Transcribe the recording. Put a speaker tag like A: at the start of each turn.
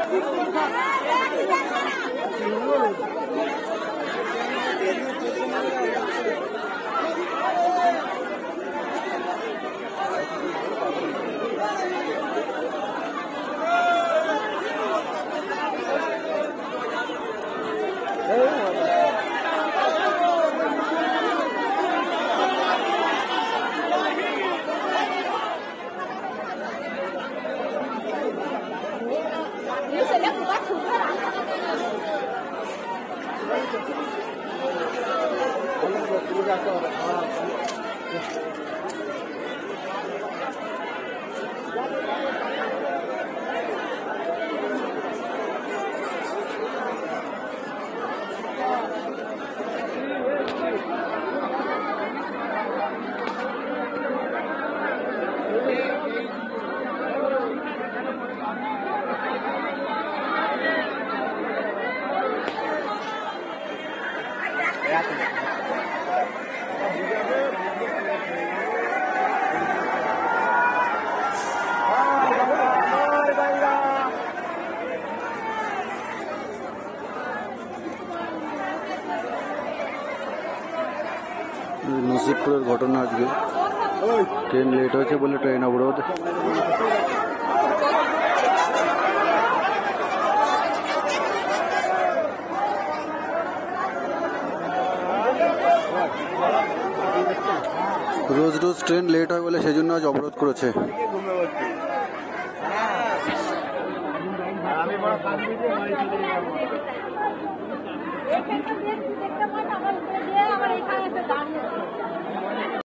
A: নসিবপুরের ঘটনা আজকে train late হয়েছে বলে ট্রেন অবরোধ। রোজ রোজ ট্রেন লেট হয় বলে সেজন্য আজ অবরোধ করেছে।
B: আমি